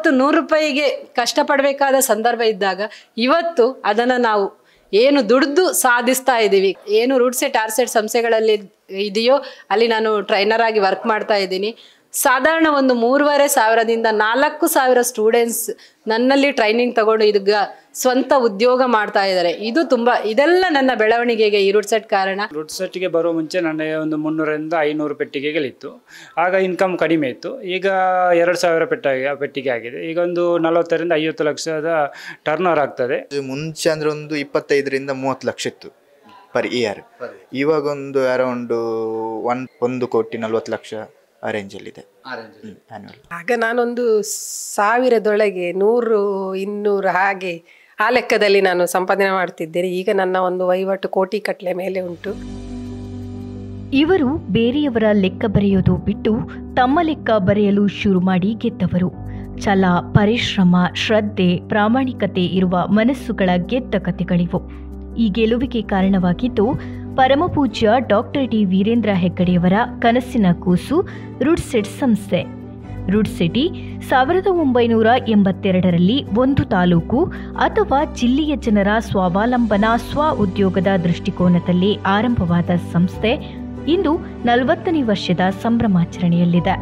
ಅವತ್ತು 100 ರೂಪಾಯಿಗೆ ಕಷ್ಟಪಡಬೇಕಾದ ಸಂದರ್ಭ ಇದ್ದಾಗ ಇವತ್ತು ಅದನ್ನು ನಾವು ಏನು ದುಡ್ದು ಸಾಧಿಸ್ತಾ ಇದ್ದೀವಿ. ಏನು ರೂಟ್ ಸೆಟ್ ಆರ್ಸೆಟ್ ಸಂಸ್ಥೆಗಳಲ್ಲಿ ಇದೆಯೋ ಅಲ್ಲಿ ನಾನು ಟ್ರೈನರ್ ಆಗಿ ವರ್ಕ್ ಮಾಡ್ತಾ ಇದ್ದೀನಿ. ಸಾಧಾರಣ ಒಂದು 3,500ದಿಂದ 4,000 ಸ್ಟೂಡೆಂಟ್ಸ್ ನನ್ನಲ್ಲಿ ಟ್ರೈನಿಂಗ್ ತಗೊಂಡು ಇದೀಗ ಸ್ವಂತ ಉದ್ಯೋಗ ಮಾಡ್ತಾ ಇದ್ದಾರೆ. ಇದೆಲ್ಲ ನನ್ನ ಬೆಳವಣಿಗೆಗೆ ಈ ರೂಟ್ ಸೆಟ್ ಕಾರಣ. ರೂಟ್ ಸೆಟ್ಗೆ ಬರೋ ಮುಂಚೆ ನನಗೆ ಒಂದು 300ರಿಂದ 500 ಪೆಟ್ಟಿಗೆಗಳಿತ್ತು. ಆಗ ಇನ್ಕಮ್ ಕಡಿಮೆ ಇತ್ತು. ಈಗ 2,000 ಪೆಟ್ಟಿಗೆ ಆಗಿದೆ. ಈಗ ಒಂದು 40ರಿಂದ 50 ಲಕ್ಷದ ಟರ್ನ್ ಓವರ್ ಆಗ್ತದೆ. ಮುಂಚೆ ಅಂದರೆ ಒಂದು 25ರಿಂದ 30 ಲಕ್ಷ ಇತ್ತು ಪರ್ ಇಯರ್. ಇವಾಗ ಒಂದು ಅರೌಂಡ್ 1,40 ಲಕ್ಷ ಆ ರೇಂಜಲ್ಲಿದೆ ಆ್ಯನ್ಯುವಲ್. ಆಗ ನಾನೊಂದು 1000ದೊಳಗೆ 100, 200 ಹಾಗೆ ಆ ಲೆಕ್ಕದಲ್ಲಿ ನಾನು ಸಂಪಾದನೆ ಮಾಡ್ತಿದ್ದೇನೆ. ಈಗ ನನ್ನ ಒಂದು ವಹಿವಾಟು ಕೋಟಿ ಕಟ್ಲೆ ಮೇಲೆ ಉಂಟು. ಇವರು ಬೇರೆಯವರ ಲೆಕ್ಕ ಬರೆಯೋದು ಬಿಟ್ಟು ತಮ್ಮ ಲೆಕ್ಕ ಬರೆಯಲು ಶುರು ಮಾಡಿ ಗೆದ್ದವರು. ಛಲ, ಪರಿಶ್ರಮ, ಶ್ರದ್ಧೆ, ಪ್ರಾಮಾಣಿಕತೆ ಇರುವ ಮನಸ್ಸುಗಳ ಗೆದ್ದ ಕಥೆಗಳಿವು. ಈ ಗೆಲುವಿಗೆ ಕಾರಣವಾಗಿದ್ದು ಪರಮಪೂಜ್ಯ ಡಾಕ್ಟರ್ ಡಿ ವೀರೇಂದ್ರ ಹೆಗ್ಗಡೆಯವರ ಕನಸಿನ ಕೂಸು ರೂಟ್ ಸೆಟ್ ಸಂಸ್ಥೆ. ರೂಟ್ ಸಿಟಿ 1982ರಲ್ಲಿ ಒಂದು ತಾಲೂಕು ಅಥವಾ ಜಿಲ್ಲೆಯ ಜನರ ಸ್ವಾವಲಂಬನಾ ಸ್ವ ಉದ್ಯೋಗದ ದೃಷ್ಟಿಕೋನದಲ್ಲಿ ಆರಂಭವಾದ ಸಂಸ್ಥೆ ಇಂದು 40ನೇ ವರ್ಷದ ಸಂಭ್ರಮಾಚರಣೆಯಲ್ಲಿದೆ.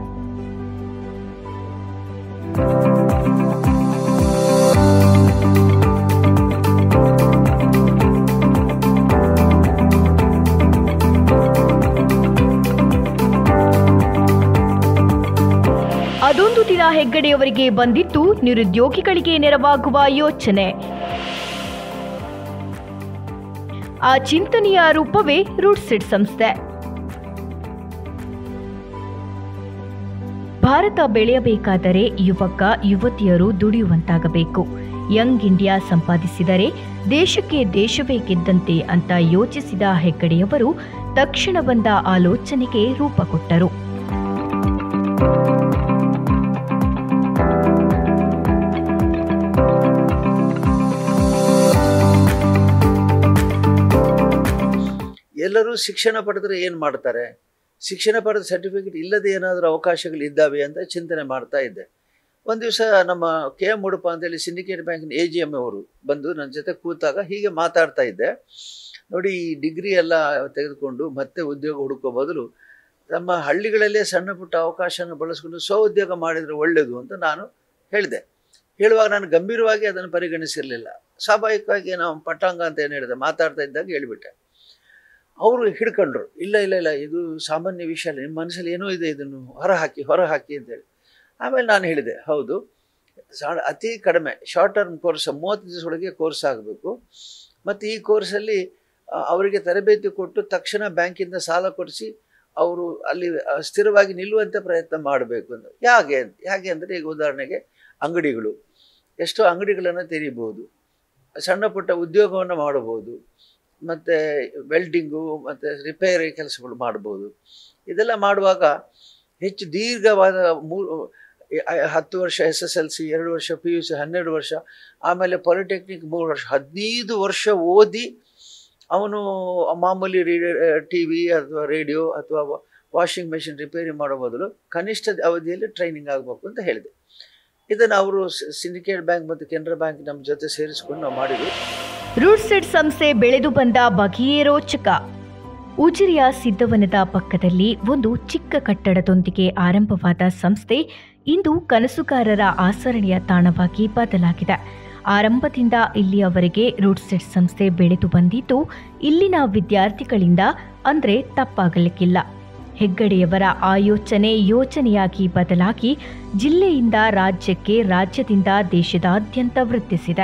ಅದೊಂದು ದಿನ ಹೆಗ್ಗಡೆಯವರಿಗೆ ಬಂದಿತ್ತು ನಿರುದ್ಯೋಗಿಗಳಿಗೆ ನೆರವಾಗುವ ಯೋಚನೆ. ಆ ಚಿಂತನೆಯ ರೂಪವೇ ರೂಟ್ ಸೆಟ್ ಸಂಸ್ಥೆ. ಭಾರತ ಬೆಳೆಯಬೇಕಾದರೆ ಯುವಕ ಯುವತಿಯರು ದುಡಿಯುವಂತಾಗಬೇಕು. ಯಂಗ್ ಇಂಡಿಯಾ ಸಂಪಾದಿಸಿದರೆ ದೇಶಕ್ಕೆ ದೇಶವೇ ಗೆದ್ದಂತೆ ಅಂತ ಯೋಚಿಸಿದ ಹೆಗ್ಗಡೆಯವರು ತಕ್ಷಣ ಬಂದ ಆಲೋಚನೆಗೆ ರೂಪ ಕೊಟ್ಟರು. ಎಲ್ಲರೂ ಶಿಕ್ಷಣ ಪಡೆದರೆ ಏನು ಮಾಡ್ತಾರೆ, ಶಿಕ್ಷಣ ಪಡೆದ ಸರ್ಟಿಫಿಕೇಟ್ ಇಲ್ಲದೆ ಏನಾದರೂ ಅವಕಾಶಗಳಿದ್ದಾವೆ ಅಂತ ಚಿಂತನೆ ಮಾಡ್ತಾ ಇದ್ದೆ. ಒಂದು ದಿವಸ ನಮ್ಮ KM ಉಡುಪ ಅಂತೇಳಿ ಸಿಂಡಿಕೇಟ್ ಬ್ಯಾಂಕಿನ AGM ಅವರು ಬಂದು ನನ್ನ ಜೊತೆ ಕೂತಾಗ ಹೀಗೆ ಮಾತಾಡ್ತಾ ಇದ್ದೆ. ನೋಡಿ, ಈ ಡಿಗ್ರಿ ಎಲ್ಲ ತೆಗೆದುಕೊಂಡು ಮತ್ತೆ ಉದ್ಯೋಗ ಹುಡುಕೋ ಬದಲು ನಮ್ಮ ಹಳ್ಳಿಗಳಲ್ಲೇ ಸಣ್ಣ ಪುಟ್ಟ ಅವಕಾಶನ ಬಳಸ್ಕೊಂಡು ಸ್ವಉದ್ಯೋಗ ಮಾಡಿದರೆ ಒಳ್ಳೆಯದು ಅಂತ ನಾನು ಹೇಳಿದೆ. ಹೇಳುವಾಗ ನಾನು ಗಂಭೀರವಾಗಿ ಅದನ್ನು ಪರಿಗಣಿಸಿರಲಿಲ್ಲ. ಸ್ವಾಭಾವಿಕವಾಗಿ ನಾವು ಪಟ್ಟಾಂಗ ಅಂತ ಏನು ಹೇಳಿದೆ, ಮಾತಾಡ್ತಾ ಇದ್ದಾಗ ಹೇಳಿಬಿಟ್ಟೆ. ಅವರು ಹಿಡ್ಕೊಂಡ್ರು, ಇಲ್ಲ ಇಲ್ಲ ಇಲ್ಲ ಇದು ಸಾಮಾನ್ಯ ವಿಷಯ ಅಲ್ಲ, ನಿಮ್ಮ ಮನಸ್ಸಲ್ಲಿ ಏನೋ ಇದೆ, ಇದನ್ನು ಹೊರಹಾಕಿ ಅಂತೇಳಿ. ಆಮೇಲೆ ನಾನು ಹೇಳಿದೆ, ಹೌದು, ಅತಿ ಕಡಿಮೆ ಶಾರ್ಟ್ ಟರ್ಮ್ ಕೋರ್ಸ್ 30 ದಿವಸದೊಳಗೆ ಕೋರ್ಸ್ ಆಗಬೇಕು. ಮತ್ತು ಈ ಕೋರ್ಸಲ್ಲಿ ಅವರಿಗೆ ತರಬೇತಿ ಕೊಟ್ಟು ತಕ್ಷಣ ಬ್ಯಾಂಕಿಂದ ಸಾಲ ಕೊಡಿಸಿ ಅವರು ಅಲ್ಲಿ ಸ್ಥಿರವಾಗಿ ನಿಲ್ಲುವಂಥ ಪ್ರಯತ್ನ ಮಾಡಬೇಕು ಅಂತ. ಹೇಗೆ ಅಂದರೆ ಈಗ ಉದಾಹರಣೆಗೆ ಅಂಗಡಿಗಳು, ಎಷ್ಟೋ ಅಂಗಡಿಗಳನ್ನು ತೆರೀಬೋದು, ಸಣ್ಣ ಪುಟ್ಟ ಉದ್ಯೋಗವನ್ನು ಮಾಡಬಹುದು, ಮತ್ತು ವೆಲ್ಡಿಂಗು ಮತ್ತು ರಿಪೇರಿ ಕೆಲಸಗಳು ಮಾಡ್ಬೋದು. ಇದೆಲ್ಲ ಮಾಡುವಾಗ ಹೆಚ್ಚು ದೀರ್ಘವಾದ 10 ವರ್ಷ SSLC, 2 ವರ್ಷ PUC, 12 ವರ್ಷ, ಆಮೇಲೆ ಪಾಲಿಟೆಕ್ನಿಕ್ 3 ವರ್ಷ, 15 ವರ್ಷ ಓದಿ ಅವನು ಮಾಮೂಲಿ TV ಅಥವಾ ರೇಡಿಯೋ ಅಥವಾ ವಾಷಿಂಗ್ ಮೆಷಿನ್ ರಿಪೇರಿ ಮಾಡೋ ಬದಲು ಕನಿಷ್ಠ ಅವಧಿಯಲ್ಲಿ ಟ್ರೈನಿಂಗ್ ಆಗಬೇಕು ಅಂತ ಹೇಳಿದೆ. ಇದನ್ನು ಅವರು ಸಿಂಡಿಕೇಟ್ ಬ್ಯಾಂಕ್ ಮತ್ತು ಕೆನರಾ ಬ್ಯಾಂಕ್ ನಮ್ಮ ಜೊತೆ ಸೇರಿಸ್ಕೊಂಡು ನಾವು ಮಾಡಿದ್ವಿ. ರೂಟ್ ಸೆಟ್ ಸಂಸ್ಥೆ ಬೆಳೆದು ಬಂದ ಬಗೆಯೇ ರೋಚಕ. ಉಜಿರೆಯ ಸಿದ್ದವನದ ಪಕ್ಕದಲ್ಲಿ ಒಂದು ಚಿಕ್ಕ ಕಟ್ಟಡದೊಂದಿಗೆ ಆರಂಭವಾದ ಸಂಸ್ಥೆ ಇಂದು ಕನಸುಗಾರರ ಆಚರಣೆಯ ತಾಣವಾಗಿ ಬದಲಾಗಿದೆ. ಆರಂಭದಿಂದ ಇಲ್ಲಿಯವರೆಗೆ ರೂಟ್ ಸೆಟ್ ಸಂಸ್ಥೆ ಬೆಳೆದು ಬಂದಿದ್ದು ಇಲ್ಲಿನ ವಿದ್ಯಾರ್ಥಿಗಳಿಂದ ಅಂದರೆ ತಪ್ಪಾಗಲಿಕ್ಕಿಲ್ಲ. ಹೆಗ್ಗಡೆಯವರ ಆಯೋಚನೆ ಯೋಚನೆಯಾಗಿ ಬದಲಾಗಿ ಜಿಲ್ಲೆಯಿಂದ ರಾಜ್ಯಕ್ಕೆ, ರಾಜ್ಯದಿಂದ ದೇಶದಾದ್ಯಂತ ವೃದ್ಧಿಸಿದೆ.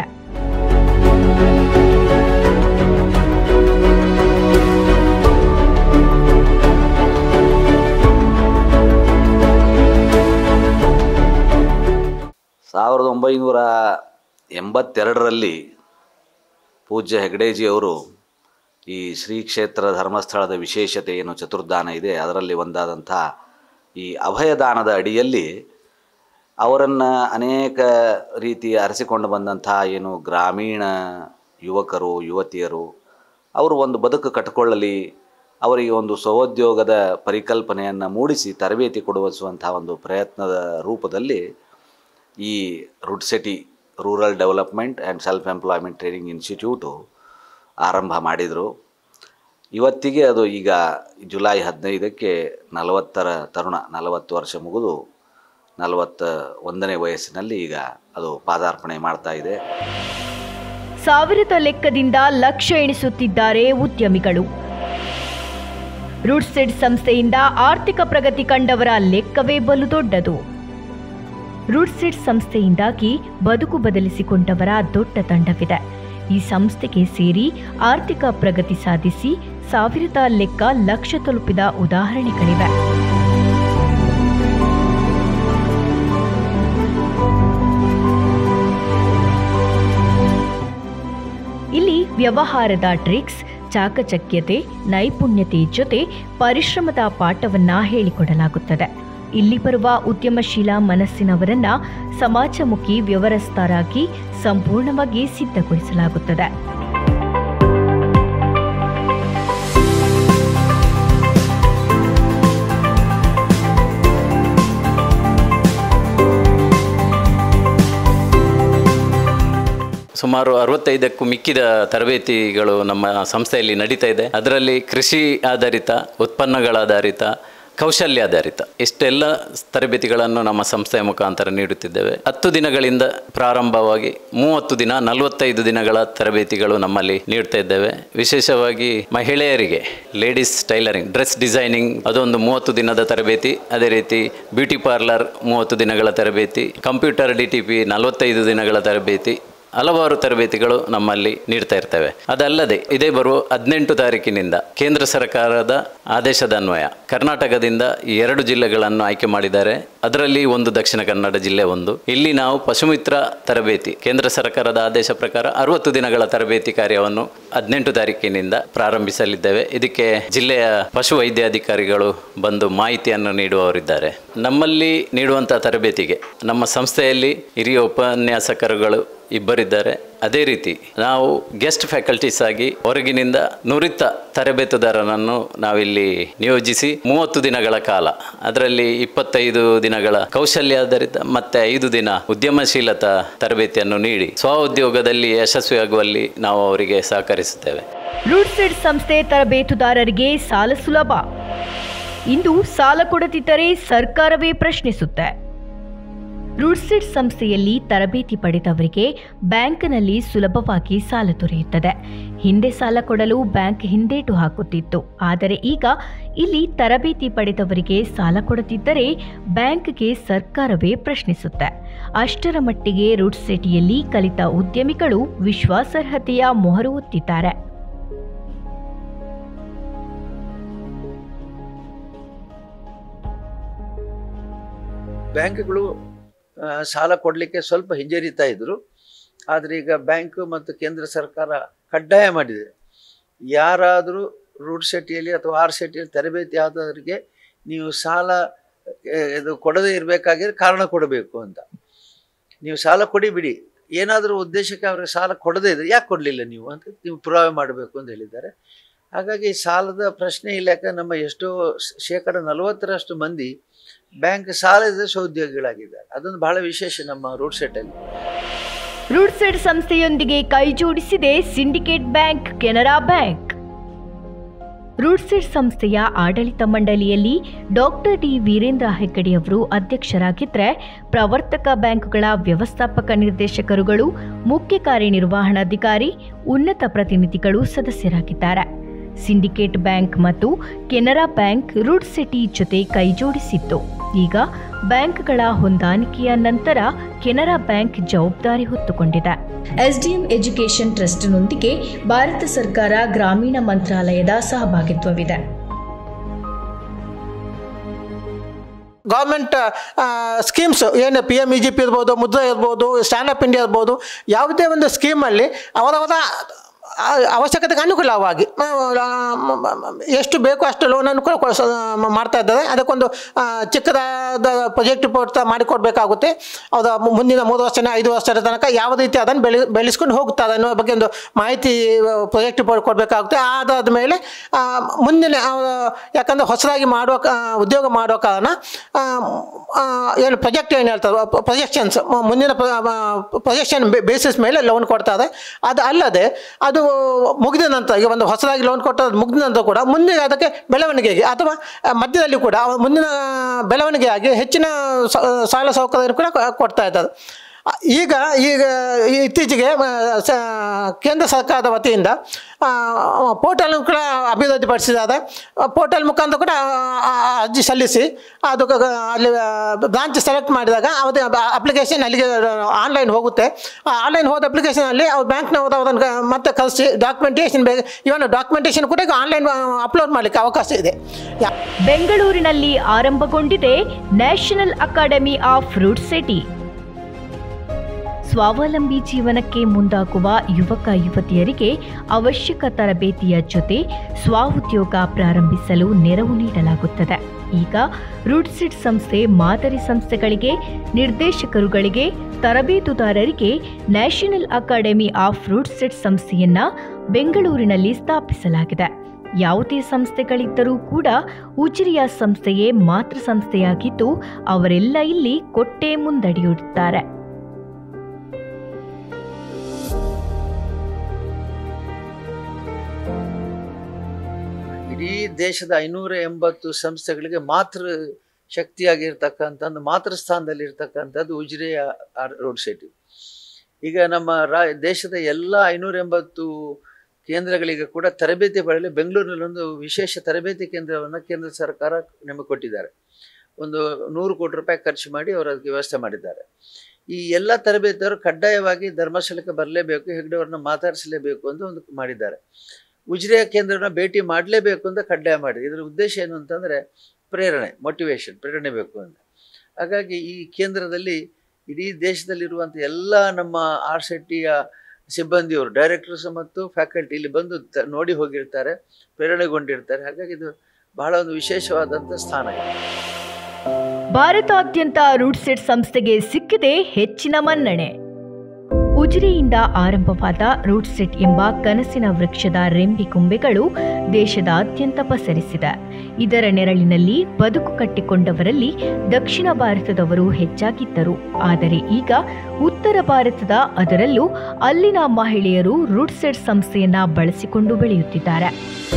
ಸಾವಿರದ 1982ರಲ್ಲಿ ಪೂಜ್ಯ ಹೆಗ್ಗಡೆಜಿಯವರು ಈ ಶ್ರೀ ಕ್ಷೇತ್ರ ಧರ್ಮಸ್ಥಳದ ವಿಶೇಷತೆ ಏನು ಚತುರ್ದಾನ ಇದೆ ಅದರಲ್ಲಿ ಒಂದಾದಂಥ ಈ ಅಭಯದಾನದ ಅಡಿಯಲ್ಲಿ ಅವರನ್ನು ಅನೇಕ ರೀತಿ ಅರಸಿಕೊಂಡು ಬಂದಂಥ ಏನು ಗ್ರಾಮೀಣ ಯುವಕರು ಯುವತಿಯರು ಅವರು ಒಂದು ಬದುಕು ಕಟ್ಟಿಕೊಳ್ಳಲಿ, ಅವರಿಗೆ ಒಂದು ಸ್ವೋದ್ಯೋಗದ ಪರಿಕಲ್ಪನೆಯನ್ನು ಮೂಡಿಸಿ ತರಬೇತಿ ಕೊಡುವಂಥ ಒಂದು ಪ್ರಯತ್ನದ ರೂಪದಲ್ಲಿ ಈ RUDSETI rural development and self employment training institute ಆರಂಭ ಮಾಡಿದರು. ಇವತ್ತಿಗೆ ಅದು ಈಗ ಜುಲೈ 15ಕ್ಕೆ 40ರ ತರುಣ 40 ವರ್ಷ ಮುಗಿದು 41ನೇ ವಯಸ್ಸಿನಲ್ಲಿ ಈಗ ಅದು ಪಾದಾರ್ಪಣೆ ಮಾಡ್ತಾ ಇದೆ. ಸಾವಿರದ ಲೆಕ್ಕದಿಂದ ಲಕ್ಷ ಎಣಿಸುತ್ತಿದ್ದಾರೆ ಉದ್ಯಮಿಗಳು. ರೂಟ್ಸೆಟ್ ಸಂಸ್ಥೆಯಿಂದ ಆರ್ಥಿಕ ಪ್ರಗತಿ ಕಂಡವರ ಲೆಕ್ಕವೇ ಬಲು ದೊಡ್ಡದು. ರೂಟ್ಸೆಟ್ ಸಂಸ್ಥೆಯಿಂದಾಗಿ ಬದುಕು ಬದಲಿಸಿಕೊಂಡವರ ದೊಡ್ಡ ತಂಡವಿದೆ. ಈ ಸಂಸ್ಥೆಗೆ ಸೇರಿ ಆರ್ಥಿಕ ಪ್ರಗತಿ ಸಾಧಿಸಿ ಸಾವಿರದ ಲೆಕ್ಕ ಲಕ್ಷ ತಲುಪಿದ ಉದಾಹರಣೆಗಳಿವೆ. ಇಲ್ಲಿ ವ್ಯವಹಾರದ ಟ್ರಿಕ್ಸ್, ಚಾಕಚಕ್ಯತೆ, ನೈಪುಣ್ಯತೆ ಜೊತೆ ಪರಿಶ್ರಮದ ಪಾಠವನ್ನ ಹೇಳಿಕೊಡಲಾಗುತ್ತದೆ. ಇಲ್ಲಿ ಬರುವ ಉದ್ಯಮಶೀಲ ಮನಸ್ಸಿನವರನ್ನ ಸಮಾಜಮುಖಿ ವ್ಯವಸ್ಥರಾಗಿ ಸಂಪೂರ್ಣವಾಗಿ ಸಿದ್ಧಗೊಳಿಸಲಾಗುತ್ತದೆ. ಸುಮಾರು 65ಕ್ಕೂ ಮಿಕ್ಕಿದ ತರಬೇತಿಗಳು ನಮ್ಮ ಸಂಸ್ಥೆಯಲ್ಲಿ ನಡೀತಾ ಇದೆ. ಅದರಲ್ಲಿ ಕೃಷಿ ಆಧಾರಿತ, ಉತ್ಪನ್ನಗಳಾಧಾರಿತ, ಕೌಶಲ್ಯಾಧಾರಿತ ಇಷ್ಟೆಲ್ಲ ತರಬೇತಿಗಳನ್ನು ನಮ್ಮ ಸಂಸ್ಥೆಯ ಮುಖಾಂತರ ನೀಡುತ್ತಿದ್ದೇವೆ. 10 ದಿನಗಳಿಂದ ಪ್ರಾರಂಭವಾಗಿ 30 ದಿನ 45 ದಿನಗಳ ತರಬೇತಿಗಳು ನಮ್ಮಲ್ಲಿ ನೀಡ್ತಾ ಇದ್ದೇವೆ. ವಿಶೇಷವಾಗಿ ಮಹಿಳೆಯರಿಗೆ ಲೇಡೀಸ್ ಟೈಲರಿಂಗ್, ಡ್ರೆಸ್ ಡಿಸೈನಿಂಗ್ ಅದೊಂದು 30 ದಿನದ ತರಬೇತಿ. ಅದೇ ರೀತಿ ಬ್ಯೂಟಿ ಪಾರ್ಲರ್ 30 ದಿನಗಳ ತರಬೇತಿ, ಕಂಪ್ಯೂಟರ್ DTP 45 ದಿನಗಳ ತರಬೇತಿ, ಹಲವಾರು ತರಬೇತಿಗಳು ನಮ್ಮಲ್ಲಿ ನೀಡ್ತಾ ಇರ್ತೇವೆ. ಅದಲ್ಲದೆ ಇದೇ ಬರುವ 18 ತಾರೀಕಿನಿಂದ ಕೇಂದ್ರ ಸರ್ಕಾರದ ಆದೇಶದ ಅನ್ವಯ ಕರ್ನಾಟಕದಿಂದ 2 ಜಿಲ್ಲೆಗಳನ್ನು ಆಯ್ಕೆ ಮಾಡಿದ್ದಾರೆ. ಅದರಲ್ಲಿ ಒಂದು ದಕ್ಷಿಣ ಕನ್ನಡ ಜಿಲ್ಲೆ ಒಂದು. ಇಲ್ಲಿ ನಾವು ಪಶುಮಿತ್ರ ತರಬೇತಿ ಕೇಂದ್ರ ಸರ್ಕಾರದ ಆದೇಶ ಪ್ರಕಾರ 60 ದಿನಗಳ ತರಬೇತಿ ಕಾರ್ಯವನ್ನು 18 ತಾರೀಕಿನಿಂದ ಪ್ರಾರಂಭಿಸಲಿದ್ದೇವೆ. ಇದಕ್ಕೆ ಜಿಲ್ಲೆಯ ಪಶು ವೈದ್ಯಾಧಿಕಾರಿಗಳು ಬಂದು ಮಾಹಿತಿಯನ್ನು ನೀಡುವವರಿದ್ದಾರೆ. ನಮ್ಮಲ್ಲಿ ನೀಡುವಂತಹ ತರಬೇತಿಗೆ ನಮ್ಮ ಸಂಸ್ಥೆಯಲ್ಲಿ ಹಿರಿಯ ಉಪನ್ಯಾಸಕರುಗಳು ಇಬ್ಬರಿದ್ದಾರೆ. ಅದೇ ರೀತಿ ನಾವು ಗೆಸ್ಟ್ ಫ್ಯಾಕಲ್ಟೀಸ್ ಆಗಿ ಹೊರಗಿನಿಂದ ನುರಿತ ತರಬೇತುದಾರನನ್ನು ನಾವಿಲ್ಲಿ ನಿಯೋಜಿಸಿ 30 ದಿನಗಳ ಕಾಲ, ಅದರಲ್ಲಿ 25 ದಿನಗಳ ಕೌಶಲ್ಯಾಧಾರಿತ ಮತ್ತೆ 5 ದಿನ ಉದ್ಯಮಶೀಲತಾ ತರಬೇತಿಯನ್ನು ನೀಡಿ ಸ್ವಉದ್ಯೋಗದಲ್ಲಿ ಯಶಸ್ವಿಯಾಗುವಲ್ಲಿ ನಾವು ಅವರಿಗೆ ಸಹಕರಿಸುತ್ತೇವೆ. ರೂಟ್ಸೆಟ್ ಸಂಸ್ಥೆ ತರಬೇತುದಾರರಿಗೆ ಸಾಲ ಸುಲಭ. ಇಂದು ಸಾಲ ಕೊಡದಿದ್ದರೆ ಸರ್ಕಾರವೇ ಪ್ರಶ್ನಿಸುತ್ತೆ. ರೂಟ್ಸೆಟ್ ಸಂಸ್ಥೆಯಲ್ಲಿ ತರಬೇತಿ ಪಡೆದವರಿಗೆ ಬ್ಯಾಂಕ್ನಲ್ಲಿ ಸುಲಭವಾಗಿ ಸಾಲ ದೊರೆಯುತ್ತದೆ. ಹಿಂದೆ ಸಾಲ ಕೊಡಲು ಬ್ಯಾಂಕ್ ಹಿಂದೇಟು ಹಾಕುತ್ತಿತ್ತು. ಆದರೆ ಈಗ ಇಲ್ಲಿ ತರಬೇತಿ ಪಡೆದವರಿಗೆ ಸಾಲ ಕೊಡದಿದ್ದರೆ ಬ್ಯಾಂಕ್ಗೆ ಸರ್ಕಾರವೇ ಪ್ರಶ್ನಿಸುತ್ತೆ. ಅಷ್ಟರ ಮಟ್ಟಿಗೆ ರೂಟ್ಸೆಟಿಯಲ್ಲಿ ಕಲಿತ ಉದ್ಯಮಿಗಳು ವಿಶ್ವಾಸಾರ್ಹತೆಯ ಮೊಹರು ಒತ್ತಿದ್ದಾರೆ. ಬ್ಯಾಂಕ್ಗಳು ಸಾಲ ಕೊಡಲಿಕ್ಕೆ ಸ್ವಲ್ಪ ಹಿಂಜರಿತಾ ಇದ್ದರು. ಆದರೆ ಈಗ ಬ್ಯಾಂಕು ಮತ್ತು ಕೇಂದ್ರ ಸರ್ಕಾರ ಕಡ್ಡಾಯ ಮಾಡಿದೆ. ಯಾರಾದರೂ ರೂಟ್ಸೆಟಿಯಲ್ಲಿ ಅಥವಾ ಆರ್ಸೆಟಿಯಲ್ಲಿ ತರಬೇತಿ ಆದವರಿಗೆ ನೀವು ಸಾಲ ಇದು ಕೊಡದೇ ಇರಬೇಕಾಗಿದ್ರೆ ಕಾರಣ ಕೊಡಬೇಕು ಅಂತ. ನೀವು ಸಾಲ ಕೊಡಿಬಿಡಿ, ಏನಾದರೂ ಉದ್ದೇಶಕ್ಕೆ ಅವ್ರಿಗೆ ಸಾಲ ಕೊಡದೇ ಇದ್ದರೆ ಯಾಕೆ ಕೊಡಲಿಲ್ಲ ನೀವು ಅಂತ ನೀವು ಪುರಾವೆ ಮಾಡಬೇಕು ಅಂತ ಹೇಳಿದ್ದಾರೆ. ಹಾಗಾಗಿ ಸಾಲದ ಪ್ರಶ್ನೆ ಇಲ್ಲ. ಯಾಕಂದರೆ ನಮ್ಮ ಎಷ್ಟೋ 40% ಮಂದಿ ಬ್ಯಾಂಕ್ ಸಾಲದ ಸಹೋದ್ಯೋಗಿಗಳಾಗಿದ್ದಾರೆ. ಅದೊಂದು ಬಹಳ ವಿಶೇಷ ನಮ್ಮ ರೂಟ್ಸೆಟಲ್ಲಿ. ರೂಟ್ಸೆಟ್ ಸಂಸ್ಥೆಯೊಂದಿಗೆ ಕೈ ಜೋಡಿಸಿದೆ ಸಿಂಡಿಕೇಟ್ ಬ್ಯಾಂಕ್, ಕೆನರಾ ಬ್ಯಾಂಕ್. ರೂಟ್ಸೆಟ್ ಸಂಸ್ಥೆಯ ಆಡಳಿತ ಮಂಡಳಿಯಲ್ಲಿ ಡಾಕ್ಟರ್ ಡಿ ವೀರೇಂದ್ರ ಹೆಗ್ಗಡೆ ಅವರು ಅಧ್ಯಕ್ಷರಾಗಿದ್ದರೆ ಪ್ರವರ್ತಕ ಬ್ಯಾಂಕುಗಳ ವ್ಯವಸ್ಥಾಪಕ ನಿರ್ದೇಶಕರುಗಳು, ಮುಖ್ಯ ಕಾರ್ಯನಿರ್ವಹಣಾಧಿಕಾರಿ, ಉನ್ನತ ಪ್ರತಿನಿಧಿಗಳು ಸದಸ್ಯರಾಗಿದ್ದಾರೆ. ಸಿಂಡಿಕೇಟ್ ಬ್ಯಾಂಕ್ ಮತ್ತು ಕೆನರಾ ಬ್ಯಾಂಕ್ ರೂಟ್ಸೆಟಿ ಜೊತೆ ಕೈಜೋಡಿಸಿತ್ತು. ಈಗ ಬ್ಯಾಂಕ್ಗಳ ಹೊಂದಾಣಿಕೆಯ ನಂತರ ಕೆನರಾ ಬ್ಯಾಂಕ್ ಜವಾಬ್ದಾರಿ ಹೊತ್ತುಕೊಂಡಿದೆ. ಎಸ್ಡಿಎಂ ಎಜುಕೇಷನ್ ಟ್ರಸ್ಟ್ನೊಂದಿಗೆ ಭಾರತ ಸರ್ಕಾರ ಗ್ರಾಮೀಣ ಮಂತ್ರಾಲಯದ ಸಹಭಾಗಿತ್ವವಿದೆ. ಗೌರ್ಮೆಂಟ್ ಸ್ಕೀಮ್ಸ್ ಏನು PMEGP ಇರ್ಬೋದು, ಮುದ್ರಾ ಇರ್ಬೋದು, ಸ್ಟ್ಯಾಂಡ್ ಅಪ್ ಇಂಡಿಯಾ ಇರ್ಬೋದು, ಯಾವುದೇ ಒಂದು ಸ್ಕೀಮಲ್ಲಿ ಅವರವರ ಅವಶ್ಯಕತೆಗೆ ಅನುಕೂಲವಾಗಿ ಎಷ್ಟು ಬೇಕೋ ಅಷ್ಟು ಲೋನನ್ನು ಕೂಡ ಮಾಡ್ತಾ ಇದ್ದಾರೆ. ಅದಕ್ಕೊಂದು ಚಿಕ್ಕದಾದ ಪ್ರಾಜೆಕ್ಟ್ ರಿಪೋರ್ಟ್ ಮಾಡಿಕೊಡ್ಬೇಕಾಗುತ್ತೆ. ಅದು ಮುಂದಿನ 3 ವರ್ಷನ 5 ವರ್ಷದ ತನಕ ಯಾವ ರೀತಿ ಅದನ್ನು ಬೆಳೆಸ್ಕೊಂಡು ಹೋಗ್ತಾರೆ ಅನ್ನೋ ಬಗ್ಗೆ ಒಂದು ಮಾಹಿತಿ ಪ್ರಾಜೆಕ್ಟ್ ರಿಪೋರ್ಟ್ ಕೊಡಬೇಕಾಗುತ್ತೆ. ಅದಾದ ಮೇಲೆ ಮುಂದಿನ ಯಾಕಂದರೆ ಹೊಸದಾಗಿ ಮಾಡುವ ಉದ್ಯೋಗ ಮಾಡುವ ಕಾರಣ ಏನು ಪ್ರಾಜೆಕ್ಟ್ ಏನು ಹೇಳ್ತಾರೆ ಪ್ರೊಜೆಕ್ಷನ್ಸ್ ಮುಂದಿನ ಪ್ರೊಜೆಕ್ಷನ್ ಬೇಸಿಸ್ ಮೇಲೆ ಲೋನ್ ಕೊಡ್ತಾರೆ. ಅದು ಅಲ್ಲದೆ ಅದು ಮುಗಿದ ನಂತರ ಈಗ ಒಂದು ಹೊಸದಾಗಿ ಲೋನ್ ಕೊಟ್ಟದ್ದು ಮುಗಿದ ನಂತರ ಕೂಡ ಮುಂದೆ ಅದಕ್ಕೆ ಬೆಳವಣಿಗೆಗೆ ಅಥವಾ ಮಧ್ಯದಲ್ಲಿ ಕೂಡ ಮುಂದಿನ ಬೆಳವಣಿಗೆಯಾಗಿ ಹೆಚ್ಚಿನ ಸಾಲ ಸೌಕರ್ಯ ಕೂಡ ಕೊಡ್ತಾ ಇದ್ದಾರೆ. ಈಗ ಇತ್ತೀಚೆಗೆ ಕೇಂದ್ರ ಸರ್ಕಾರದ ವತಿಯಿಂದ ಪೋರ್ಟಲ್ ಕೂಡ ಅಭಿವೃದ್ಧಿಪಡಿಸಿದ್ದಾರೆ. ಪೋರ್ಟಲ್ ಮುಖಾಂತರ ಕೂಡ ಅರ್ಜಿ ಸಲ್ಲಿಸಿ ಅದು ಅಲ್ಲಿ ಬ್ರಾಂಚ್ ಸೆಲೆಕ್ಟ್ ಮಾಡಿದಾಗ ಅವತ್ತು ಅಪ್ಲಿಕೇಶನ್ ಅಲ್ಲಿಗೆ ಆನ್ಲೈನ್ ಹೋಗುತ್ತೆ. ಆನ್ಲೈನ್ ಹೋದ ಅಪ್ಲಿಕೇಶನಲ್ಲಿ ಅವ್ರು ಬ್ಯಾಂಕ್ನವರು ಅದನ್ನು ಮತ್ತೆ ಕಳಿಸಿ ಡಾಕ್ಯುಮೆಂಟೇಷನ್ ಬೇಕು. ಇವನ್ ಡಾಕ್ಯುಮೆಂಟೇಷನ್ ಕೂಡ ಆನ್ಲೈನ್ ಅಪ್ಲೋಡ್ ಮಾಡಲಿಕ್ಕೆ ಅವಕಾಶ ಇದೆ. ಬೆಂಗಳೂರಿನಲ್ಲಿ ಆರಂಭಗೊಂಡಿದೆ national academy of RUDSETI. ಸ್ವಾವಲಂಬಿ ಜೀವನಕ್ಕೆ ಮುಂದಾಗುವ ಯುವಕ ಯುವತಿಯರಿಗೆ ಅವಶ್ಯಕ ತರಬೇತಿಯ ಜೊತೆ ಸ್ವಉದ್ಯೋಗ ಪ್ರಾರಂಭಿಸಲು ನೆರವು ನೀಡಲಾಗುತ್ತದೆ. ಈಗ ರೂಟ್ಸಿಟ್ ಸಂಸ್ಥೆ ಮಾದರಿ ಸಂಸ್ಥೆಗಳಿಗೆ, ನಿರ್ದೇಶಕರುಗಳಿಗೆ, ತರಬೇತುದಾರರಿಗೆ ನ್ಯಾಷನಲ್ ಅಕಾಡೆಮಿ ಆಫ್ ರೂಟ್ಸಿಟ್ ಸಂಸ್ಥೆಯನ್ನ ಬೆಂಗಳೂರಿನಲ್ಲಿ ಸ್ಥಾಪಿಸಲಾಗಿದೆ. ಯಾವುದೇ ಸಂಸ್ಥೆಗಳಿದ್ದರೂ ಕೂಡ ಉಜಿರೆಯ ಸಂಸ್ಥೆಯೇ ಮಾತೃ ಸಂಸ್ಥೆಯಾಗಿದ್ದು ಅವರೆಲ್ಲ ಇಲ್ಲಿ ಕೊಟ್ಟೆ ಮುಂದಡಿಯಿಡುತ್ತಾರೆ. ಇಡೀ ದೇಶದ 580 ಸಂಸ್ಥೆಗಳಿಗೆ ಮಾತೃ ಶಕ್ತಿಯಾಗಿರ್ತಕ್ಕಂಥ ಮಾತೃ ಸ್ಥಾನದಲ್ಲಿರ್ತಕ್ಕಂಥದ್ದು ಉಜಿರೆಯ ರೋಡ್ ಸಿಟಿ. ಈಗ ನಮ್ಮ ದೇಶದ ಎಲ್ಲ 580 ಕೇಂದ್ರಗಳಿಗೆ ಕೂಡ ತರಬೇತಿ ಪಡೆಯಲು ಬೆಂಗಳೂರಿನಲ್ಲಿ ಒಂದು ವಿಶೇಷ ತರಬೇತಿ ಕೇಂದ್ರವನ್ನು ಕೇಂದ್ರ ಸರ್ಕಾರ ನಮಗೆ ಕೊಟ್ಟಿದ್ದಾರೆ. ಒಂದು 100 ಕೋಟಿ ರೂಪಾಯಿ ಖರ್ಚು ಮಾಡಿ ಅವರು ಅದಕ್ಕೆ ವ್ಯವಸ್ಥೆ ಮಾಡಿದ್ದಾರೆ. ಈ ಎಲ್ಲ ತರಬೇತಿಯವರು ಕಡ್ಡಾಯವಾಗಿ ಧರ್ಮಸ್ಥಳಕ್ಕೆ ಬರಲೇಬೇಕು, ಹೆಗ್ಡೆಯವರನ್ನ ಮಾತಾಡಿಸಲೇಬೇಕು ಅಂತ ಒಂದು ಮಾಡಿದ್ದಾರೆ. ಉಜಿರೆಯ ಕೇಂದ್ರನ ಭೇಟಿ ಮಾಡಲೇಬೇಕು ಅಂತ ಕಡ್ಡಾಯ ಮಾಡಿದೆ. ಇದರ ಉದ್ದೇಶ ಏನು ಅಂತಂದರೆ ಪ್ರೇರಣೆ ಬೇಕು ಅಂತ. ಹಾಗಾಗಿ ಈ ಕೇಂದ್ರದಲ್ಲಿ ಇಡೀ ದೇಶದಲ್ಲಿರುವಂಥ ಎಲ್ಲ ನಮ್ಮ RCTಯ ಸಿಬ್ಬಂದಿಯವರು, ಡೈರೆಕ್ಟರ್ಸ್ ಮತ್ತು ಫ್ಯಾಕಲ್ಟಿ ಇಲ್ಲಿ ಬಂದು ನೋಡಿ ಹೋಗಿರ್ತಾರೆ, ಪ್ರೇರಣೆಗೊಂಡಿರ್ತಾರೆ. ಹಾಗಾಗಿ ಇದು ಬಹಳ ಒಂದು ವಿಶೇಷವಾದಂಥ ಸ್ಥಾನ ಇದೆ. ಭಾರತಾದ್ಯಂತ ರೂಟ್ಸಿಟ್ ಸಂಸ್ಥೆಗೆ ಸಿಕ್ಕಿದೆ ಹೆಚ್ಚಿನ ಮನ್ನಣೆ. ಉಜಿರೆಯಿಂದ ಆರಂಭವಾದ ರೂಟ್ಸಿಟ್ ಎಂಬ ಕನಸಿನ ವೃಕ್ಷದ ರೆಂಬೆಕೊಂಬೆಗಳು ದೇಶದಾದ್ಯಂತ ಪಸರಿಸಿದೆ. ಇದರ ನೆರಳಿನಲ್ಲಿ ಬದುಕು ಕಟ್ಟಿಕೊಂಡವರಲ್ಲಿ ದಕ್ಷಿಣ ಭಾರತದವರು ಹೆಚ್ಚಾಗಿದ್ದರು. ಆದರೆ ಈಗ ಉತ್ತರ ಭಾರತದ, ಅದರಲ್ಲೂ ಅಲ್ಲಿನ ಮಹಿಳೆಯರು ರೂಟ್ಸಿಟ್ ಸಂಸ್ಥೆಯನ್ನ ಬಳಸಿಕೊಂಡು ಬೆಳೆಯುತ್ತಿದ್ದಾರೆ.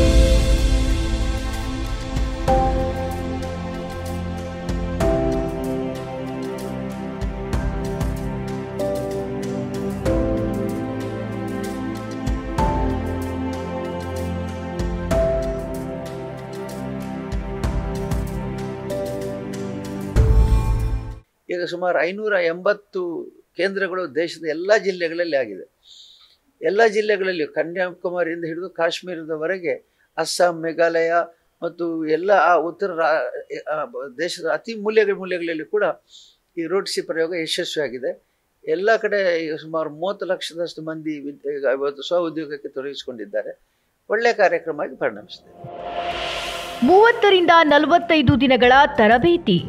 ಈಗ ಸುಮಾರು 580 ಕೇಂದ್ರಗಳು ದೇಶದ ಎಲ್ಲ ಜಿಲ್ಲೆಗಳಲ್ಲಿ ಆಗಿದೆ. ಎಲ್ಲ ಜಿಲ್ಲೆಗಳಲ್ಲಿ ಕನ್ಯಾಕುಮಾರಿಯಿಂದ ಹಿಡಿದು ಕಾಶ್ಮೀರದವರೆಗೆ, ಅಸ್ಸಾಂ, ಮೇಘಾಲಯ ಮತ್ತು ಎಲ್ಲ ಉತ್ತರ ದೇಶದ ಅತಿ ಮೂಲೆಗಳಲ್ಲಿ ಕೂಡ ಈ ರೂಟ್ಸಿ ಪ್ರಯೋಗ ಯಶಸ್ವಿಯಾಗಿದೆ. ಎಲ್ಲ ಕಡೆ ಸುಮಾರು 30 ಲಕ್ಷದಷ್ಟು ಮಂದಿ ಇವತ್ತು ಸ್ವ ಉದ್ಯೋಗಕ್ಕೆ ತೊಡಗಿಸಿಕೊಂಡಿದ್ದಾರೆ. ಒಳ್ಳೆಯ ಕಾರ್ಯಕ್ರಮವಾಗಿ ಪರಿಣಮಿಸಿದೆ. 30 ರಿಂದ 45 ದಿನಗಳ ತರಬೇತಿ.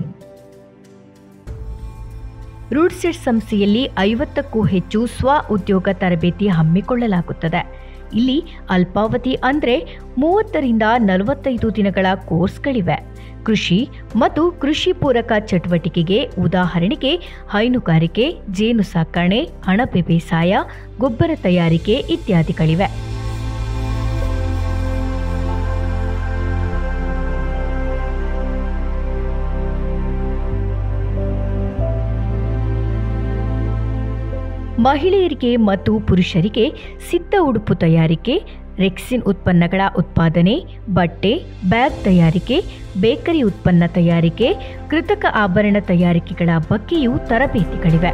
ರೂಟ್ಸಿಟ್ ಸಂಸ್ಥೆಯಲ್ಲಿ 50ಕ್ಕೂ ಹೆಚ್ಚು ಸ್ವ ಉದ್ಯೋಗ ತರಬೇತಿ ಹಮ್ಮಿಕೊಳ್ಳಲಾಗುತ್ತದೆ. ಇಲ್ಲಿ ಅಲ್ಪಾವಧಿ ಅಂದರೆ 30 ರಿಂದ 45 ದಿನಗಳ ಕೋರ್ಸ್ಗಳಿವೆ. ಕೃಷಿ ಮತ್ತು ಕೃಷಿ ಪೂರಕ ಚಟುವಟಿಕೆಗೆ ಉದಾಹರಣೆಗೆ ಹೈನುಗಾರಿಕೆ, ಜೇನು ಸಾಕಣೆ, ಅಣಬೆ ಬೇಸಾಯ, ಗೊಬ್ಬರ ತಯಾರಿಕೆ ಇತ್ಯಾದಿಗಳಿವೆ. ಮಹಿಳೆಯರಿಗೆ ಮತ್ತು ಪುರುಷರಿಗೆ ಸಿದ್ಧ ಉಡುಪು ತಯಾರಿಕೆ, ರೆಕ್ಸಿನ್ ಉತ್ಪನ್ನಗಳ ಉತ್ಪಾದನೆ, ಬಟ್ಟೆ, ಬ್ಯಾಗ್ ತಯಾರಿಕೆ, ಬೇಕರಿ ಉತ್ಪನ್ನ ತಯಾರಿಕೆ, ಕೃತಕ ಆಭರಣ ತಯಾರಿಕೆಗಳ ಬಗ್ಗೆಯೂ ತರಬೇತಿಗಳಿವೆ.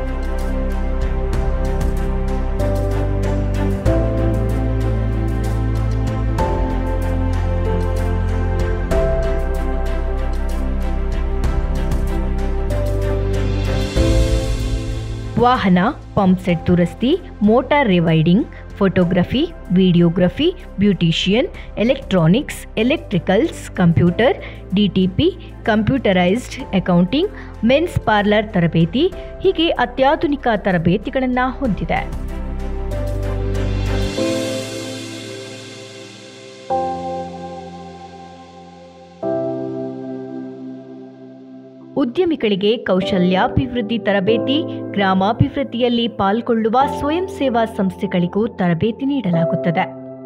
ವಾಹನ, ಪಂಪ್ ಸೆಟ್ ದುರಸ್ತಿ, motor rewinding, photography, videography, beautician, electronics, electricals, computer, DTP, computerised accounting, men's parlour ತರಬೇತಿ ಹೀಗೆ ಅತ್ಯಾಧುನಿಕ ತರಬೇತಿಗಳನ್ನು ಹೊಂದಿದೆ. ಉದ್ಯಮಿಗಳಿಗೆ ಕೌಶಲ್ಯಾಭಿವೃದ್ಧಿ ತರಬೇತಿ, ಗ್ರಾಮಾಭಿವೃದ್ಧಿಯಲ್ಲಿ ಪಾಲ್ಗೊಳ್ಳುವ ಸ್ವಯಂ ಸೇವಾ ಸಂಸ್ಥೆಗಳಿಗೂ ತರಬೇತಿ ನೀಡಲಾಗುತ್ತದೆ.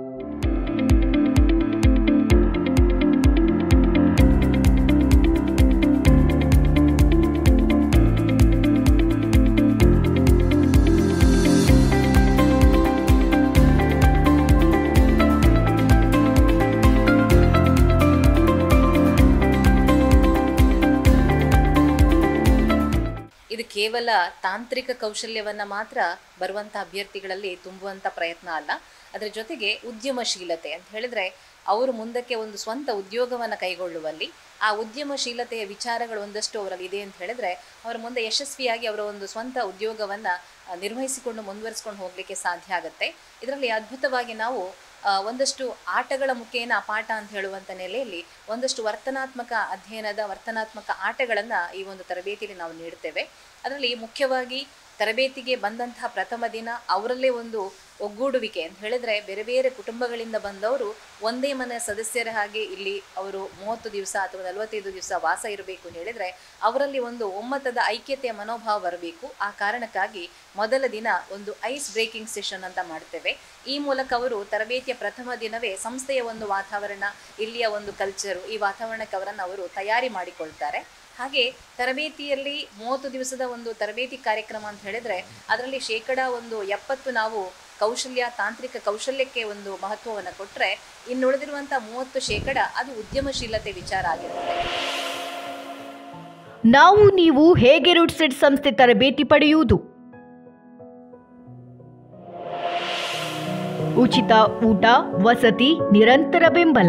ಇದು ಕೇವಲ ತಾಂತ್ರಿಕ ಕೌಶಲ್ಯವನ್ನು ಮಾತ್ರ ಬರುವಂಥ ಅಭ್ಯರ್ಥಿಗಳಲ್ಲಿ ತುಂಬುವಂಥ ಪ್ರಯತ್ನ ಅಲ್ಲ. ಅದರ ಜೊತೆಗೆ ಉದ್ಯಮಶೀಲತೆ ಅಂತ ಹೇಳಿದ್ರೆ ಅವರು ಮುಂದಕ್ಕೆ ಒಂದು ಸ್ವಂತ ಉದ್ಯೋಗವನ್ನು ಕೈಗೊಳ್ಳುವಲ್ಲಿ ಆ ಉದ್ಯಮಶೀಲತೆಯ ವಿಚಾರಗಳು ಒಂದಷ್ಟು ಅವರಲ್ಲಿ ಇದೆ ಅಂತ ಹೇಳಿದ್ರೆ ಅವರ ಮುಂದೆ ಯಶಸ್ವಿಯಾಗಿ ಅವರ ಒಂದು ಸ್ವಂತ ಉದ್ಯೋಗವನ್ನು ನಿರ್ವಹಿಸಿಕೊಂಡು ಮುಂದುವರಿಸಿಕೊಂಡು ಹೋಗಲಿಕ್ಕೆ ಸಾಧ್ಯ ಆಗುತ್ತೆ. ಇದರಲ್ಲಿ ಅದ್ಭುತವಾಗಿ ನಾವು ಒಂದಷ್ಟು ಆಟಗಳ ಮುಖೇನ ಪಾಠ ಅಂತ ಹೇಳುವಂಥ ನೆಲೆಯಲ್ಲಿ ಒಂದಷ್ಟು ವರ್ತನಾತ್ಮಕ ಅಧ್ಯಯನದ ವರ್ತನಾತ್ಮಕ ಆಟಗಳನ್ನು ಈ ಒಂದು ತರಬೇತಿಯಲ್ಲಿ ನಾವು ನೀಡ್ತೇವೆ. ಅದರಲ್ಲಿ ಮುಖ್ಯವಾಗಿ ತರಬೇತಿಗೆ ಬಂದಂತಹ ಪ್ರಥಮ ದಿನ ಅವರಲ್ಲೇ ಒಂದು ಒಗ್ಗೂಡುವಿಕೆ ಅಂತ ಹೇಳಿದ್ರೆ ಬೇರೆ ಬೇರೆ ಕುಟುಂಬಗಳಿಂದ ಬಂದವರು ಒಂದೇ ಮನೆಯ ಸದಸ್ಯರ ಹಾಗೆ ಇಲ್ಲಿ ಅವರು 30 ದಿವಸ ಅಥವಾ 45 ದಿವಸ ವಾಸ ಇರಬೇಕು ಹೇಳಿದ್ರೆ ಅವರಲ್ಲಿ ಒಂದು ಒಮ್ಮತದ ಐಕ್ಯತೆಯ ಮನೋಭಾವ ಬರಬೇಕು. ಆ ಕಾರಣಕ್ಕಾಗಿ ಮೊದಲ ದಿನ ಒಂದು ಐಸ್ ಬ್ರೇಕಿಂಗ್ ಸೆಷನ್ ಅಂತ ಮಾಡ್ತೇವೆ. ಈ ಮೂಲಕ ಅವರು ತರಬೇತಿಯ ಪ್ರಥಮ ದಿನವೇ ಸಂಸ್ಥೆಯ ಒಂದು ವಾತಾವರಣ, ಇಲ್ಲಿಯ ಒಂದು ಕಲ್ಚರು, ಈ ವಾತಾವರಣಕ್ಕೆ ಅವರನ್ನು ಅವರು ತಯಾರಿ ಮಾಡಿಕೊಳ್ತಾರೆ. ಹಾಗೆ ತರಬೇತಿಯಲ್ಲಿ 30 ದಿವಸದ ಒಂದು ತರಬೇತಿ ಕಾರ್ಯಕ್ರಮ ಅಂತ ಹೇಳಿದ್ರೆ ಅದರಲ್ಲಿ 70% ನಾವು ತಾಂತ್ರಿಕ ಕೌಶಲ್ಯಕ್ಕೆ ಒಂದು ಮಹತ್ವವನ್ನು ಕೊಟ್ಟರೆ ಇನ್ನುಳಿದಿರುವಂಥ 30% ಅದು ಉದ್ಯಮಶೀಲತೆ ವಿಚಾರ ಆಗಿರುತ್ತೆ. ನೀವು ಹೇಗೆ ರೂಟ್ಸೆಟ್ ಸಂಸ್ಥೆ ತರಬೇತಿ ಪಡೆಯುವುದು? ಉಚಿತ ಊಟ, ವಸತಿ, ನಿರಂತರ ಬೆಂಬಲ.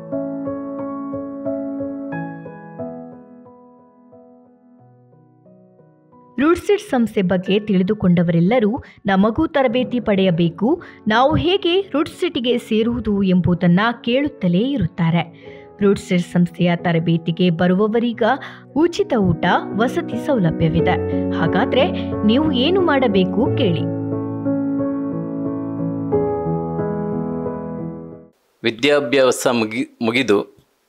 ರೂಟ್ಸೆಟ್ ಸಂಸ್ಥೆ ಬಗ್ಗೆ ತಿಳಿದುಕೊಂಡವರೆಲ್ಲರೂ ನಮಗೂ ತರಬೇತಿ ಪಡೆಯಬೇಕು, ನಾವು ಹೇಗೆ ರೂಟ್ಸೆಟ್ಗೆ ಸೇರುವುದು ಎಂಬುದನ್ನು ಕೇಳುತ್ತಲೇ ಇರುತ್ತಾರೆ. ರೂಟ್ಸೆಟ್ ಸಂಸ್ಥೆಯ ತರಬೇತಿಗೆ ಬರುವವರೀಗ ಉಚಿತ ಊಟ, ವಸತಿ ಸೌಲಭ್ಯವಿದೆ. ಹಾಗಾದ್ರೆ ನೀವು ಏನು ಮಾಡಬೇಕು ಕೇಳಿ. ವಿದ್ಯಾಭ್ಯಾಸ ಮುಗಿದು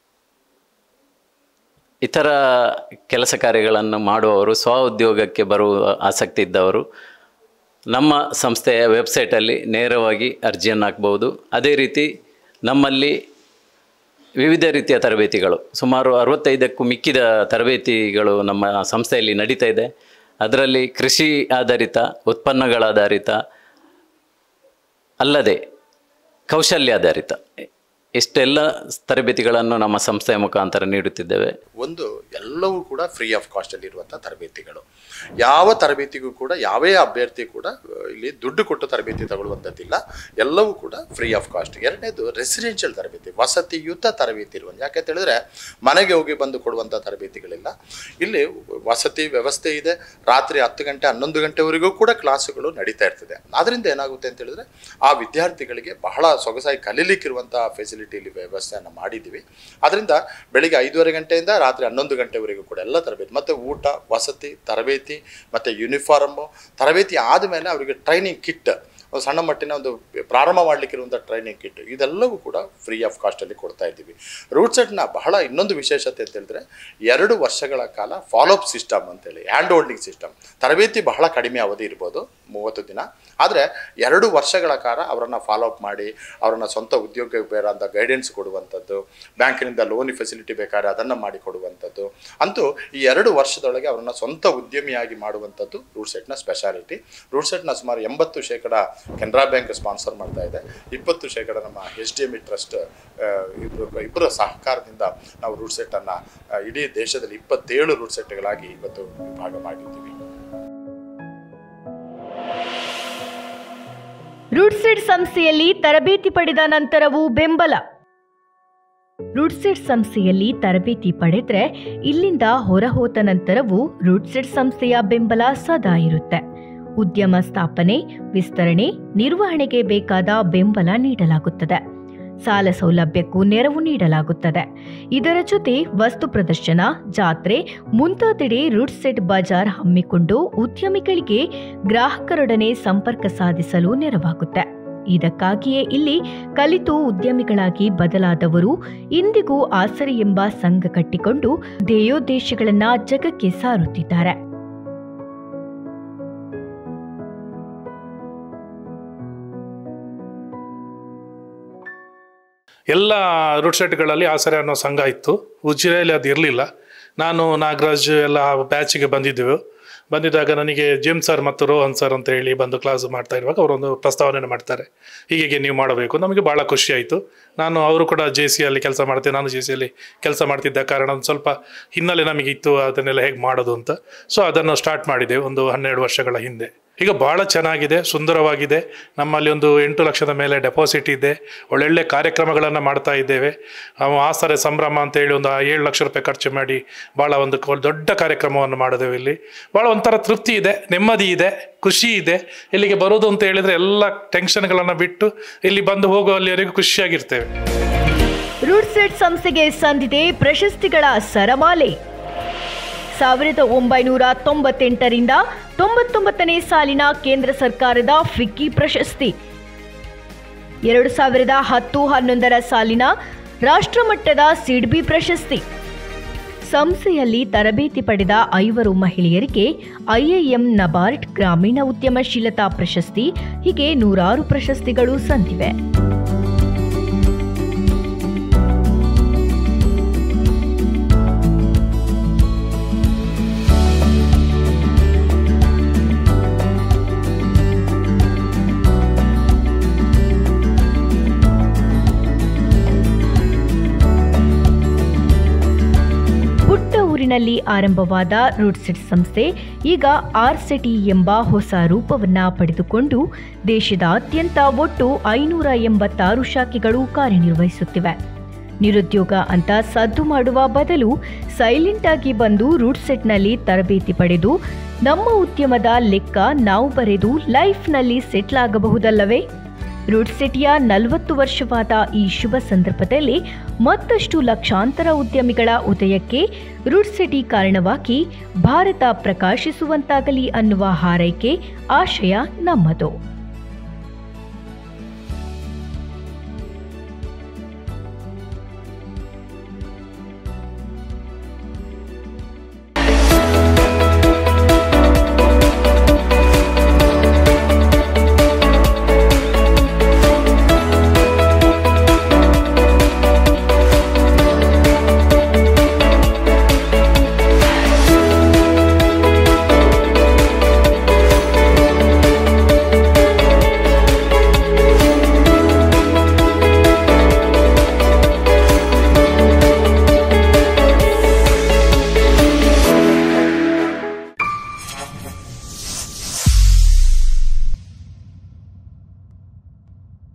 ಇತರ ಕೆಲಸ ಕಾರ್ಯಗಳನ್ನು ಮಾಡುವವರು, ಸ್ವ ಉದ್ಯೋಗಕ್ಕೆ ಬರುವ ಆಸಕ್ತಿ ಇದ್ದವರು ನಮ್ಮ ಸಂಸ್ಥೆಯ ವೆಬ್ಸೈಟಲ್ಲಿ ನೇರವಾಗಿ ಅರ್ಜಿಯನ್ನು ಹಾಕ್ಬೋದು. ಅದೇ ರೀತಿ ನಮ್ಮಲ್ಲಿ ವಿವಿಧ ರೀತಿಯ ತರಬೇತಿಗಳು ಸುಮಾರು 65ಕ್ಕೂ ಮಿಕ್ಕಿದ ತರಬೇತಿಗಳು ನಮ್ಮ ಸಂಸ್ಥೆಯಲ್ಲಿ ನಡೀತಾ ಇದೆ. ಅದರಲ್ಲಿ ಕೃಷಿ ಆಧಾರಿತ, ಉತ್ಪನ್ನಗಳಾಧಾರಿತ ಅಲ್ಲದೆ ಕೌಶಲ್ಯಾಧಾರಿತ ಇಷ್ಟೆಲ್ಲ ತರಬೇತಿಗಳನ್ನು ನಮ್ಮ ಸಂಸ್ಥೆಯ ಮುಖಾಂತರ ನೀಡುತ್ತಿದ್ದೇವೆ. ಒಂದು ಎಲ್ಲವೂ ಕೂಡ ಫ್ರೀ ಆಫ್ ಕಾಸ್ಟಲ್ಲಿ ಇರುವಂಥ ತರಬೇತಿಗಳು. ಯಾವ ತರಬೇತಿಗೂ ಕೂಡ ಯಾವೇ ಅಭ್ಯರ್ಥಿ ಕೂಡ ಇಲ್ಲಿ ದುಡ್ಡು ಕೊಟ್ಟು ತರಬೇತಿ ತಗೊಳ್ಳುವಂಥದ್ದಿಲ್ಲ, ಎಲ್ಲವೂ ಕೂಡ ಫ್ರೀ ಆಫ್ ಕಾಸ್ಟ್. ಎರಡನೇದು ರೆಸಿಡೆನ್ಷಿಯಲ್ ತರಬೇತಿ, ವಸತಿಯುತ ತರಬೇತಿ ಇರುವಂಥ, ಯಾಕೆ ಹೇಳಿದ್ರೆ ಮನೆಗೆ ಹೋಗಿ ಬಂದು ಕೊಡುವಂಥ ತರಬೇತಿಗಳಿಲ್ಲ. ಇಲ್ಲಿ ವಸತಿ ವ್ಯವಸ್ಥೆ ಇದೆ. ರಾತ್ರಿ 10 ಗಂಟೆ 11 ಗಂಟೆವರೆಗೂ ಕೂಡ ಕ್ಲಾಸುಗಳು ನಡೀತಾ ಇರ್ತದೆ. ಅದರಿಂದ ಏನಾಗುತ್ತೆ ಅಂತ ಹೇಳಿದ್ರೆ ಆ ವಿದ್ಯಾರ್ಥಿಗಳಿಗೆ ಬಹಳ ಸೊಗಸಾಗಿ ಕಲೀಲಿಕ್ಕಿರುವಂಥ ಫೆಸಿಲಿಟಿಲಿ ವ್ಯವಸ್ಥೆಯನ್ನು ಮಾಡಿದ್ದೀವಿ. ಅದರಿಂದ ಬೆಳಿಗ್ಗೆ 5:30 ಗಂಟೆಯಿಂದ ರಾತ್ರಿ 11 ಗಂಟೆವರೆಗೂ ಕೂಡ ಎಲ್ಲ ತರಬೇತಿ, ಮತ್ತು ಊಟ, ವಸತಿ, ತರಬೇತಿ ಮತ್ತು ಯೂನಿಫಾರ್ಮು, ತರಬೇತಿ ಆದಮೇಲೆ ಅವರಿಗೆ ಟ್ರೈನಿಂಗ್ ಕಿಟ್, ಒಂದು ಸಣ್ಣ ಮಟ್ಟಿನ ಒಂದು ಪ್ರಾರಂಭ ಮಾಡಲಿಕ್ಕಿರುವಂಥ ಟ್ರೈನಿಂಗ್ ಕಿಟ್, ಇದೆಲ್ಲವೂ ಕೂಡ ಫ್ರೀ ಆಫ್ ಕಾಸ್ಟಲ್ಲಿ ಕೊಡ್ತಾ ಇದ್ದೀವಿ. ರೂಟ್ಸೆಟ್ನ ಬಹಳ ಇನ್ನೊಂದು ವಿಶೇಷತೆ ಅಂತ ಹೇಳಿದ್ರೆ 2 ವರ್ಷಗಳ ಕಾಲ ಫಾಲೋಅಪ್ ಸಿಸ್ಟಮ್ ಅಂತೇಳಿ, ಹ್ಯಾಂಡ್ ಹೋಲ್ಡಿಂಗ್ ಸಿಸ್ಟಮ್. ತರಬೇತಿ ಬಹಳ ಕಡಿಮೆ ಅವಧಿ ಇರ್ಬೋದು, 30 ದಿನ, ಆದರೆ 2 ವರ್ಷಗಳ ಕಾಲ ಅವರನ್ನು ಫಾಲೋಅಪ್ ಮಾಡಿ ಅವರನ್ನು ಸ್ವಂತ ಉದ್ಯೋಗಕ್ಕೆ ಬೇರಂಥ ಗೈಡೆನ್ಸ್ ಕೊಡುವಂಥದ್ದು, ಬ್ಯಾಂಕಿನಿಂದ ಲೋನ್ ಫೆಸಿಲಿಟಿ ಬೇಕಾದ್ರೆ ಅದನ್ನು ಮಾಡಿ ಕೊಡುವಂಥದ್ದು, ಅಂತೂ ಈ 2 ವರ್ಷದೊಳಗೆ ಅವರನ್ನು ಸ್ವಂತ ಉದ್ಯಮಿಯಾಗಿ ಮಾಡುವಂಥದ್ದು ರೂಟ್ಸೆಟ್ನ ಸ್ಪೆಷಾಲಿಟಿ. ರೂಟ್ಸೆಟ್ನ ಸುಮಾರು 80% ಕೆನರಾ ಬ್ಯಾಂಕ್ ಸ್ಪಾನ್ಸರ್ ಮಾಡ್ತಾ ಇದೆ, 20% ನಮ್ಮ HDMI ಟ್ರಸ್ಟ್ ಇಬ್ಬರ ಸಹಕಾರದಿಂದ ನಾವು ರೂಟ್ಸೆಟ್ಟನ್ನು ಇಡೀ ದೇಶದಲ್ಲಿ 27 ರೂಟ್ಸೆಟ್ಗಳಾಗಿ ಇವತ್ತು ವಿಭಾಗ ಮಾಡಿದ್ದೀವಿ. ರೂಟ್ಸೆಟ್ ಸಂಸ್ಥೆಯಲ್ಲಿ ತರಬೇತಿ ಪಡೆದ ನಂತರವೂ ಬೆಂಬಲ. ರೂಟ್ಸೆಟ್ ಸಂಸ್ಥೆಯಲ್ಲಿ ತರಬೇತಿ ಪಡೆದ್ರೆ ಇಲ್ಲಿಂದ ಹೊರಹೋದ ನಂತರವೂ ರೂಟ್ಸೆಟ್ ಸಂಸ್ಥೆಯ ಬೆಂಬಲ ಸದಾ ಇರುತ್ತೆ. ಉದ್ಯಮ ಸ್ಥಾಪನೆ, ವಿಸ್ತರಣೆ, ನಿರ್ವಹಣೆಗೆ ಬೇಕಾದ ಬೆಂಬಲ ನೀಡಲಾಗುತ್ತದೆ. ಸಾಲ ಸೌಲಭ್ಯಕ್ಕೂ ನೆರವು ನೀಡಲಾಗುತ್ತದೆ. ಇದರ ಜೊತೆ ವಸ್ತು ಪ್ರದರ್ಶನ, ಜಾತ್ರೆ ಮುಂತಾದೆಡೆ ರೂಟ್ಸೆಟ್ ಬಜಾರ್ ಹಮ್ಮಿಕೊಂಡು ಉದ್ಯಮಿಗಳಿಗೆ ಗ್ರಾಹಕರೊಡನೆ ಸಂಪರ್ಕ ಸಾಧಿಸಲು ನೆರವಾಗುತ್ತೆ. ಇದಕ್ಕಾಗಿಯೇ ಇಲ್ಲಿ ಕಲಿತು ಉದ್ಯಮಿಗಳಾಗಿ ಬದಲಾದವರು ಇಂದಿಗೂ ಆಸರೆ ಎಂಬ ಸಂಘ ಕಟ್ಟಿಕೊಂಡು ಧ್ಯೇಯೋದ್ದೇಶಗಳನ್ನ ಜಗಕ್ಕೆ ಸಾರುತ್ತಿದ್ದಾರೆ. ಎಲ್ಲ ರೂಟ್ಸೆಟ್ಗಳಲ್ಲಿ ಆಸರೆ ಅನ್ನೋ ಸಂಘ ಇತ್ತು. ಉಜಿರೆಯಲ್ಲಿ ಅದು ಇರಲಿಲ್ಲ. ನಾನು, ನಾಗರಾಜ್ ಎಲ್ಲ ಬ್ಯಾಚಿಗೆ ಬಂದಿದ್ದಾಗ ನನಗೆ ಜಿಮ್ ಸರ್ ಮತ್ತು ರೋಹನ್ ಸರ್ ಅಂತ ಹೇಳಿ ಬಂದು ಕ್ಲಾಸ್ ಮಾಡ್ತಾ ಇರುವಾಗ ಅವರೊಂದು ಪ್ರಸ್ತಾವನೆ ಮಾಡ್ತಾರೆ, ಹೀಗೆ ನೀವು ಮಾಡಬೇಕು. ನಮಗೆ ಭಾಳ ಖುಷಿ ಆಯಿತು. ಅವರು ಕೂಡ JCಯಲ್ಲಿ ಕೆಲಸ ಮಾಡ್ತೇನೆ, ನಾನು JCಯಲ್ಲಿ ಕೆಲಸ ಮಾಡ್ತಿದ್ದ ಕಾರಣ ಒಂದು ಸ್ವಲ್ಪ ಹಿನ್ನೆಲೆ ನಮಗೆ ಇತ್ತು, ಅದನ್ನೆಲ್ಲ ಹೇಗೆ ಮಾಡೋದು ಅಂತ. ಸೊ ಅದನ್ನು ಸ್ಟಾರ್ಟ್ ಮಾಡಿದೆ ಒಂದು 12 ವರ್ಷಗಳ ಹಿಂದೆ. ಈಗ ಭಾಳ ಚೆನ್ನಾಗಿದೆ, ಸುಂದರವಾಗಿದೆ. ನಮ್ಮಲ್ಲಿ ಒಂದು 8 ಲಕ್ಷದ ಮೇಲೆ ಡೆಪಾಸಿಟ್ ಇದೆ. ಒಳ್ಳೊಳ್ಳೆ ಕಾರ್ಯಕ್ರಮಗಳನ್ನು ಮಾಡ್ತಾ ಇದ್ದೇವೆ. ಆಸರೆ ಸಂಭ್ರಮ ಅಂತೇಳಿ ಒಂದು 7 ಲಕ್ಷ ರೂಪಾಯಿ ಖರ್ಚು ಮಾಡಿ ಭಾಳ ಒಂದು ದೊಡ್ಡ ಕಾರ್ಯಕ್ರಮವನ್ನು ಮಾಡಿದೆವು. ಇಲ್ಲಿ ಭಾಳ ಒಂಥರ ತೃಪ್ತಿ ಇದೆ, ನೆಮ್ಮದಿ ಇದೆ, ಖುಷಿ ಇದೆ. ಇಲ್ಲಿಗೆ ಬರೋದು ಅಂತ ಹೇಳಿದರೆ ಎಲ್ಲ ಟೆನ್ಷನ್ಗಳನ್ನು ಬಿಟ್ಟು ಇಲ್ಲಿ ಬಂದು ಹೋಗುವಲ್ಲಿವರೆಗೂ ಖುಷಿಯಾಗಿರ್ತೇವೆ. ರೂಟ್ಸೆಟ್ ಸಂಸ್ಥೆಗೆ ಸಂದಿದೆ ಪ್ರಶಸ್ತಿಗಳ ಸರಮಾಲೆ. 1998ರಿಂದ 99ನೇ ಸಾಲಿನ ಕೇಂದ್ರ ಸರ್ಕಾರದ ಫಿಕ್ಕಿ ಪ್ರಶಸ್ತಿ, 2010-11ರ ಸಾಲಿನ ರಾಷ್ಟ್ರಮಟ್ಟದ ಸಿಡ್ಬಿ ಪ್ರಶಸ್ತಿ. ಸಂಸ್ಥೆಯಲ್ಲಿ ತರಬೇತಿ ಪಡೆದ 5 ಮಹಿಳೆಯರಿಗೆ IIM ನಬಾರ್ಡ್ ಗ್ರಾಮೀಣ ಉದ್ಯಮಶೀಲತಾ ಪ್ರಶಸ್ತಿ, ಹೀಗೆ 100 ಪ್ರಶಸ್ತಿಗಳು ಸಂದಿವೆ. ನಲ್ಲಿ ಆರಂಭವಾದ ರೂಟ್ಸೆಟ್ ಸಂಸ್ಥೆ ಈಗ RCETI ಎಂಬ ಹೊಸ ರೂಪವನ್ನ ಪಡೆದುಕೊಂಡು ದೇಶದಾದ್ಯಂತ ಒಟ್ಟು 586 ಶಾಖೆಗಳು ಕಾರ್ಯನಿರ್ವಹಿಸುತ್ತಿವೆ. ನಿರುದ್ಯೋಗ ಅಂತ ಸದ್ದು ಮಾಡುವ ಬದಲು ಸೈಲೆಂಟ್ ಆಗಿ ಬಂದು ರೂಟ್ಸೆಟ್ನಲ್ಲಿ ತರಬೇತಿ ಪಡೆದು ನಮ್ಮ ಉದ್ಯಮದ ಲೆಕ್ಕ ನಾವು ಬರೆದು ಲೈಫ್ನಲ್ಲಿ ಸೆಟ್ಲ್ ಆಗಬಹುದಲ್ಲವೇ? ರೂಟ್ಸೆಟಿಯ 40 ವರ್ಷವಾದ ಈ ಶುಭ ಸಂದರ್ಭದಲ್ಲಿ ಮತ್ತಷ್ಟು ಲಕ್ಷಾಂತರ ಉದ್ಯಮಿಗಳ ಉದಯಕ್ಕೆ ರೂಟ್ಸೆಟಿ ಕಾರಣವಾಗಿ ಭಾರತ ಪ್ರಕಾಶಿಸುವಂತಾಗಲಿ ಅನ್ನುವ ಹಾರೈಕೆ, ಆಶಯ ನಮ್ಮದು.